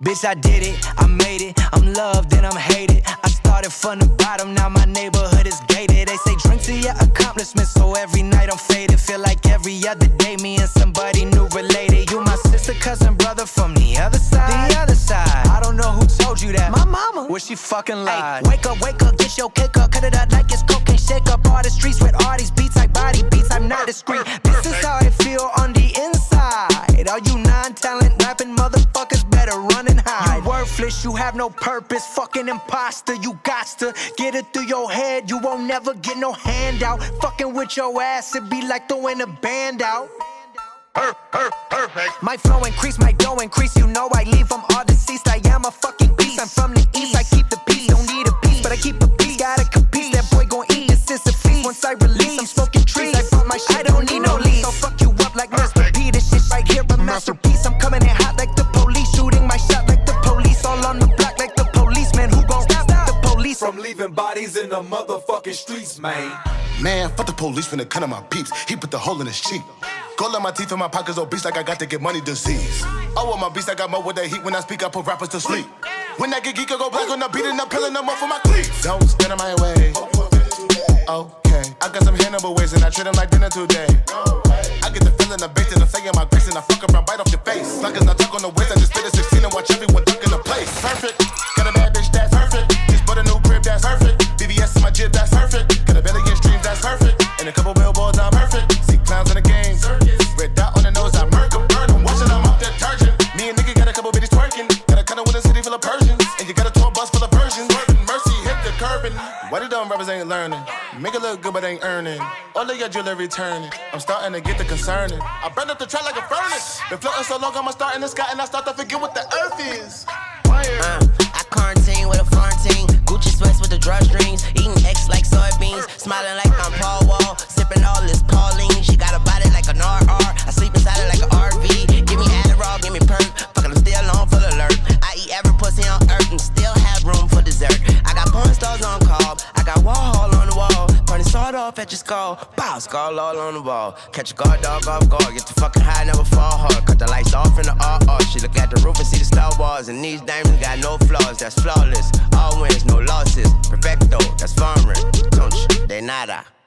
Bitch, I did it, I made it, I'm loved and I'm hated. I started from the bottom, now my neighborhood is gated. They say drink to your accomplishments, so every night I'm faded. Feel like every other day me and somebody new related. You my sister, cousin, brother from the other side. I don't know who told you that. My mama, well she fucking lied. Ay, wake up, get your cake up, cut it up like it's cocaine. Shake up all the streets with all these beats like body beats. I'm not discreet. This is how I feel on the inside. All you non-talent rapping motherfuckers better run and hide. You worthless, you have no purpose, fucking imposter. You gots to get it through your head, you won't never get no handout. Fucking with your ass, it be like throwing a band out. Perfect. My flow increase, my dough increase. You know I leave them all deceased. I am a fucking beast. I'm from the east, I keep the peace. Don't need a piece, but I keep a piece. Gotta compete, that boy gon' eat. This is a feast. Once I release, I'm smoking trees. I bought my shit, I don't need no lease. So fuck you up like Mr. P. This shit right here, a masterpiece. I'm coming in hot like the police, shooting my shot like the police. All on the block like the policeman. Who gon' stop the police from leaving bodies in the motherfucking streets, man? Man, fuck the police finna cut on my peeps. He put the hole in his cheek. Gold on my teeth and my pockets obese like I got to get money disease. Oh, on my beast, I got more with that heat. When I speak, I put rappers to sleep. When I get geek, I go black on the beat and I'm peeling them off for my cleats. Don't stand in my way. Okay, I got some Hannibal ways and I treat them like dinner today. I get the feeling of bait and I'm saying my grace and I fuck around, bite off your face. Like it's not talk on the waist, I just spit a 16 and watch everyone duck in the place. Perfect, got a bad bitch, that's perfect. Just bought a new crib, that's perfect. VVS in my jib, that's perfect. Got a belly in streams, that's perfect. And a couple billboards, I'm perfect. See clowns in the game. Red dot on the nose, I murk them, burn them. Watching them off detergent. Me and nigga got a couple bitches twerking. Got a cuddle with a city full of Persians. And you got a tour bus full of versions. Mercy hit the curbing. Why the dumb rappers ain't learning? Make it look good but ain't earning. All of your jewelry returning. I'm starting to get the concerning. I burn up the track like a furnace. Been floating so long, I'ma start in the sky and I start to forget what the earth is. I quarantine with a Florentine. Gucci sweats with the drawstrings. Eating X like soybeans. Smiling like I'm Paul Wall. Sipping all this Pauline. She got a body like an RR. I sleep inside it like an RV. Give me Adderall, give me perk. Fuckin' I'm still on full alert. I eat every pussy on earth and still have room for dessert. I got porn stars on call. I got Warhol on the wall. Burning sawed off at your skull. Bow, skull all on the wall. Catch a guard dog off guard. Get the fucking high, never fall hard. Cut the lights off in the RR. She look at the roof and see the Star Wars. And these diamonds got no flaws, that's flawless. All wins, no losses. Perfecto, that's farmers. Don't you? They nada.